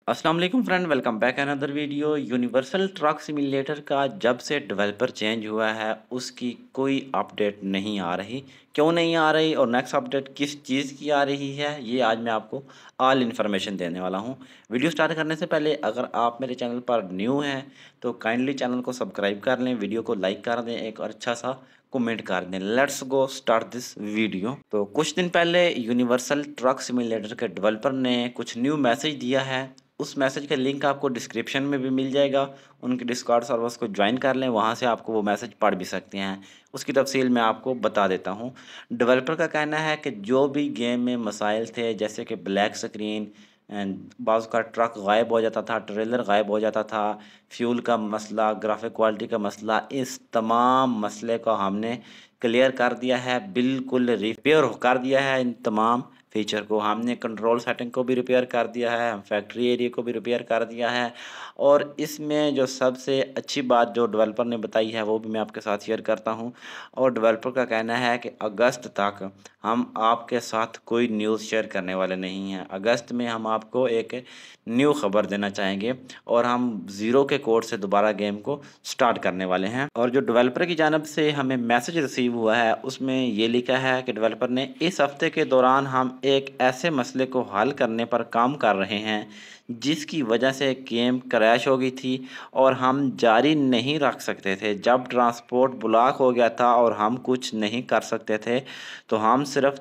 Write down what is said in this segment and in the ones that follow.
अस्सलाम वालेकुम friend, welcome back another video. Universal truck simulator का जब से डेवलपर चेंज हुआ है उसकी कोई अपडेट नहीं आ रही। क्यों नहीं आ रही और नेक्स्ट अपडेट किस चीज़ की आ रही है, ये आज मैं आपको ऑल इन्फॉर्मेशन देने वाला हूँ। वीडियो स्टार्ट करने से पहले अगर आप मेरे चैनल पर न्यू हैं तो काइंडली चैनल को सब्सक्राइब कर लें, वीडियो को लाइक कर दें, एक अच्छा सा कमेंट कर दें। Let's go start this video. तो कुछ दिन पहले यूनिवर्सल ट्रक सिमुलेटर के डेवलपर ने कुछ न्यू मैसेज दिया है। उस मैसेज का लिंक आपको डिस्क्रिप्शन में भी मिल जाएगा। उनके डिस्कॉर्ड सर्वर्स को ज्वाइन कर लें, वहाँ से आपको वो मैसेज पढ़ भी सकते हैं। उसकी तफसील मैं आपको बता देता हूँ। डेवलपर का कहना है कि जो भी गेम में मसाइल थे, जैसे कि ब्लैक स्क्रीन एंड बाज़ का ट्रक गायब हो जाता था, ट्रेलर गायब हो जाता था, फ्यूल का मसला, ग्राफिक क्वालिटी का मसला, इस तमाम मसले को हमने क्लियर कर दिया है, बिल्कुल रिपेयर कर दिया है। इन तमाम फीचर को हमने कंट्रोल सेटिंग को भी रिपेयर कर दिया है, हम फैक्ट्री एरिया को भी रिपेयर कर दिया है। और इसमें जो सबसे अच्छी बात जो डेवलपर ने बताई है वो भी मैं आपके साथ शेयर करता हूँ। और डेवलपर का कहना है कि अगस्त तक हम आपके साथ कोई न्यूज़ शेयर करने वाले नहीं हैं। अगस्त में हम आपको एक न्यू खबर देना चाहेंगे और हम ज़ीरो के कोड से दोबारा गेम को स्टार्ट करने वाले हैं। और जो डेवलपर की जानब से हमें मैसेज रिसीव हुआ है उसमें ये लिखा है कि डेवलपर ने इस हफ्ते के दौरान हम एक ऐसे मसले को हल करने पर काम कर रहे हैं जिसकी वजह से गेम क्रैश हो गई थी और हम जारी नहीं रख सकते थे। जब ट्रांसपोर्ट ब्लॉक हो गया था और हम कुछ नहीं कर सकते थे तो हम सिर्फ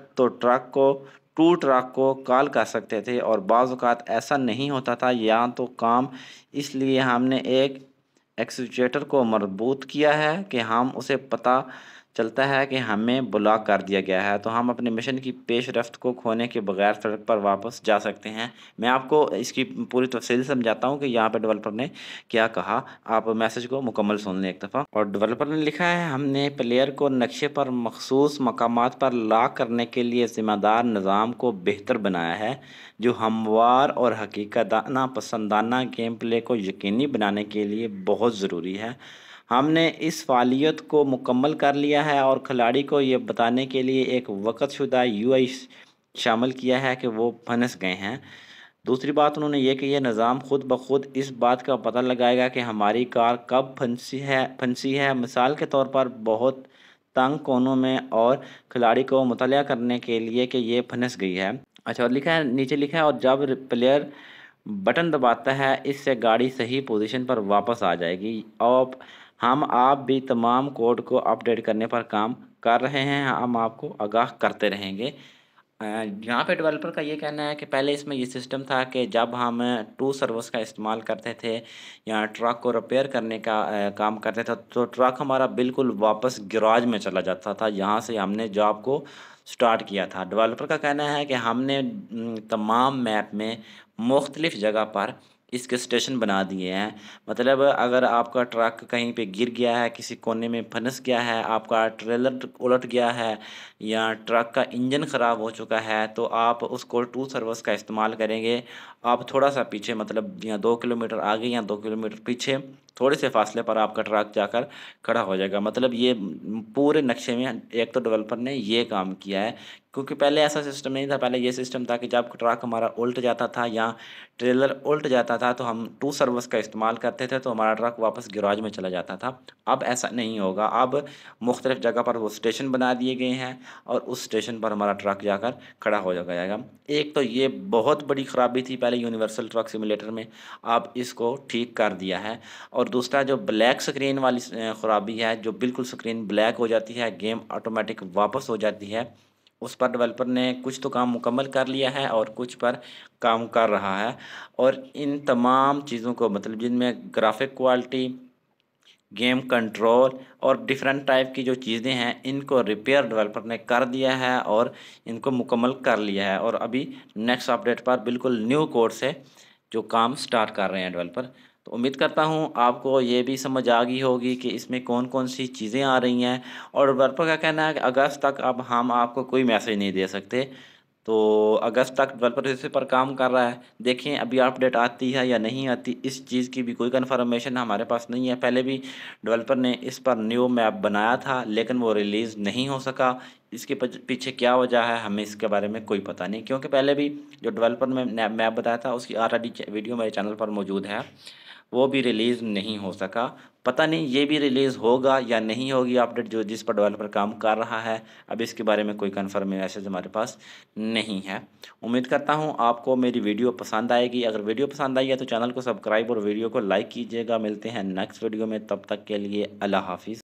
टू ट्रक को कॉल कर सकते थे और बाज़ औक़ात ऐसा नहीं होता था या तो काम। इसलिए हमने एक एक्चुएटर को मरबूत किया है कि हम उसे पता चलता है कि हमें ब्लॉक कर दिया गया है तो हम अपने मिशन की पेशरफ्त को खोने के बगैर सड़क पर वापस जा सकते हैं। मैं आपको इसकी पूरी तफसील समझाता हूँ कि यहाँ पे डेवलपर ने क्या कहा। आप मैसेज को मुकम्मल सुन लें एक दफ़ा। और डेवलपर ने लिखा है, हमने प्लेयर को नक्शे पर मखसूस मकामात पर लॉक करने के लिए ज़िम्मेदार निज़ाम को बेहतर बनाया है जो हमवार और हकीकताना पसंदाना गेम प्ले को यकीनी बनाने के लिए बहुत ज़रूरी है। हमने इस फ़ालियत को मुकम्मल कर लिया है और खिलाड़ी को ये बताने के लिए एक वक़्तशुदा यूआई शामिल किया है कि वो फंस गए हैं। दूसरी बात उन्होंने ये कि यह निज़ाम खुद ब खुद इस बात का पता लगाएगा कि हमारी कार कब फंसी है। मिसाल के तौर पर बहुत तंग कोनों में और खिलाड़ी को मुतला करने के लिए कि ये फंस गई है। अच्छा, और लिखा है, नीचे लिखा है, और जब प्लेयर बटन दबाता है इससे गाड़ी सही पोजीशन पर वापस आ जाएगी। और हम आप भी तमाम कोड को अपडेट करने पर काम कर रहे हैं, हम आपको आगाह करते रहेंगे। यहाँ पे डेवलपर का ये कहना है कि पहले इसमें ये सिस्टम था कि जब हम टू सर्विस का इस्तेमाल करते थे या ट्रक को रिपेयर करने का काम करते थे तो ट्रक हमारा बिल्कुल वापस गैराज में चला जाता था। यहाँ से हमने जॉब को स्टार्ट किया था। डेवलपर का कहना है कि हमने तमाम मैप में मुख्तलिफ़ जगह पर इसके स्टेशन बना दिए हैं। मतलब अगर आपका ट्रक कहीं पे गिर गया है, किसी कोने में फंस गया है, आपका ट्रेलर उलट गया है या ट्रक का इंजन ख़राब हो चुका है तो आप उसको टू सर्विस का इस्तेमाल करेंगे। आप थोड़ा सा पीछे, मतलब या 2 किलोमीटर आगे या 2 किलोमीटर पीछे थोड़े से फासले पर आपका ट्रक जाकर खड़ा हो जाएगा। मतलब ये पूरे नक्शे में एक तो डेवलपर ने ये काम किया है, क्योंकि पहले ऐसा सिस्टम नहीं था। पहले ये सिस्टम था कि जब ट्रक हमारा उल्ट जाता था या ट्रेलर उल्ट जाता था तो हम टू सर्विस का इस्तेमाल करते थे तो हमारा ट्रक वापस गैराज में चला जाता था। अब ऐसा नहीं होगा। अब मुख्तलिफ़ जगह पर वो स्टेशन बना दिए गए हैं और उस स्टेशन पर हमारा ट्रक जाकर खड़ा हो जाएगा। एक तो ये बहुत बड़ी ख़राबी थी पहले यूनिवर्सल ट्रक सिमुलेटर में, अब इसको ठीक कर दिया है। और दूसरा जो ब्लैक स्क्रीन वाली ख़राबी है, जो बिल्कुल स्क्रीन ब्लैक हो जाती है, गेम ऑटोमेटिक वापस हो जाती है, उस पर डेवलपर ने कुछ तो काम मुकम्मल कर लिया है और कुछ पर काम कर रहा है। और इन तमाम चीज़ों को, मतलब जिनमें ग्राफिक क्वालिटी, गेम कंट्रोल और डिफरेंट टाइप की जो चीज़ें हैं, इनको रिपेयर डेवलपर ने कर दिया है और इनको मुकम्मल कर लिया है। और अभी नेक्स्ट अपडेट पर बिल्कुल न्यू कोड से जो काम स्टार्ट कर रहे हैं डेवलपर। तो उम्मीद करता हूँ आपको ये भी समझ आ गई होगी कि इसमें कौन कौन सी चीज़ें आ रही हैं। और डेवलपर का कहना है कि अगस्त तक अब हम आपको कोई मैसेज नहीं दे सकते। तो अगस्त तक डेवलपर इस पर काम कर रहा है। देखें अभी अपडेट आती है या नहीं आती, इस चीज़ की भी कोई कन्फर्मेशन हमारे पास नहीं है। पहले भी डेवलपर ने इस पर न्यू मैप बनाया था लेकिन वो रिलीज़ नहीं हो सका। इसके पीछे क्या वजह है हमें इसके बारे में कोई पता नहीं, क्योंकि पहले भी जो डेवलपर ने मैप बताया था उसकी ऑलरेडी वीडियो मेरे चैनल पर मौजूद है, वो भी रिलीज़ नहीं हो सका। पता नहीं ये भी रिलीज़ होगा या नहीं होगी अपडेट जो जिस पर डेवलपर काम कर रहा है। अब इसके बारे में कोई कन्फर्म मैसेज हमारे पास नहीं है। उम्मीद करता हूँ आपको मेरी वीडियो पसंद आएगी। अगर वीडियो पसंद आई है तो चैनल को सब्सक्राइब और वीडियो को लाइक कीजिएगा। मिलते हैं नेक्स्ट वीडियो में, तब तक के लिए अल्लाह हाफ़िज़।